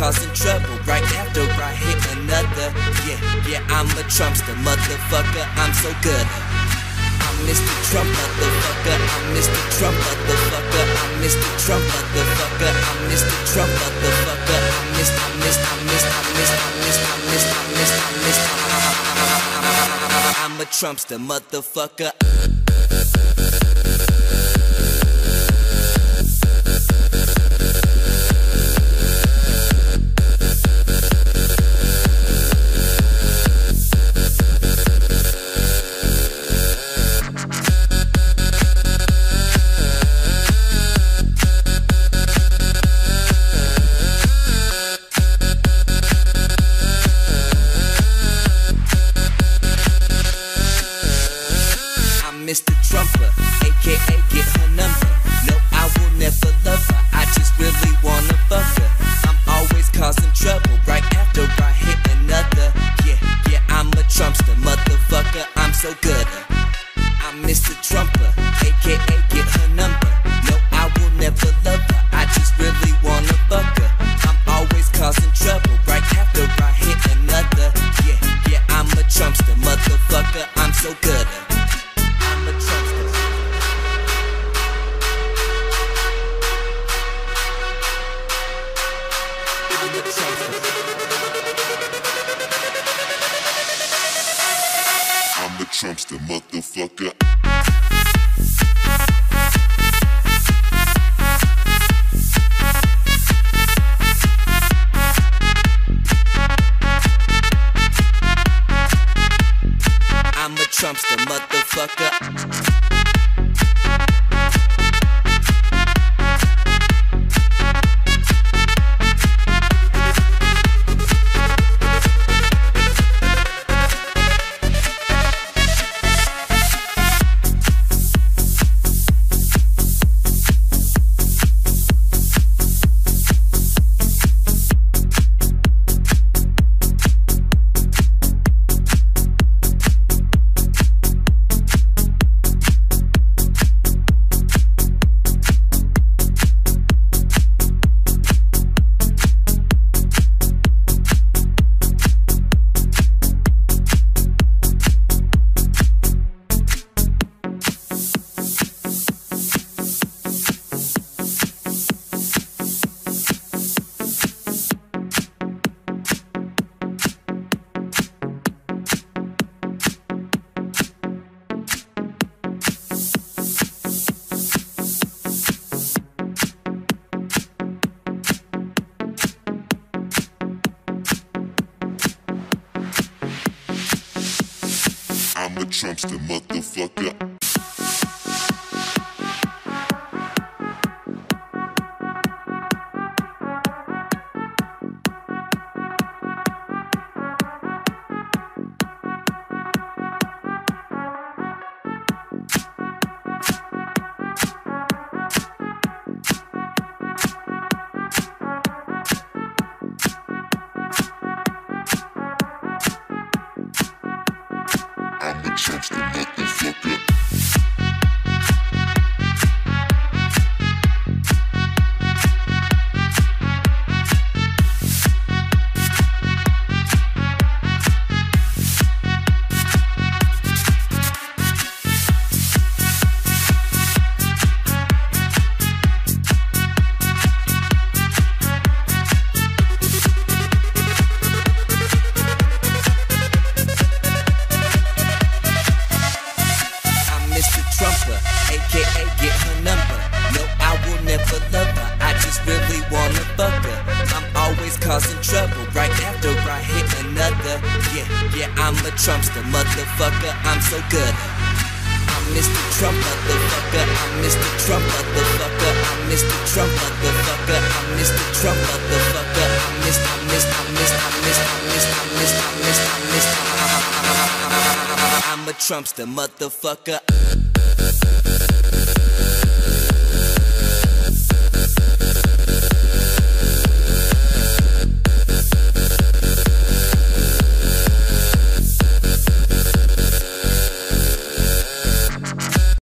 causing trouble right after I hit another. Yeah, I'm a Trumpster, motherfucker, I'm so good. I'm Mr. Trump, motherfucker, I'm Mr. Trump, motherfucker, I'm Mr. Trump, motherfucker, I'm Mr. Trump, motherfucker, I'm a Trumpster, motherfucker. Mr. Trumper, aka get her number. No, I will never love her, I just really wanna fuck her. I'm always causing trouble right after I hit another. Yeah, I'm a Trumpster, motherfucker, I'm so good. I'm Mr. Trumper, aka get her number. No, I will never love her, I just really wanna fuck her. I'm always causing trouble right after I hit another. Yeah, I'm a Trumpster, motherfucker, I'm so good. I'm the Trumpster, motherfucker. I'm a Trumpster, motherfucker. I'm a Trumpster, motherfucker. I'm a Trumpster, motherfucker. AKA get her number. No, I will never love her, I just really wanna fuck her. I'm always causing trouble right after I hit another. Yeah, I'm a Trumpster, motherfucker, I'm so good. I'm Mr. Trump, motherfucker, I'm Mr. Trump, motherfucker, I'm Mr. Trump, motherfucker, I'm Mr. Trump, motherfucker, I'm a Trumpster, motherfucker.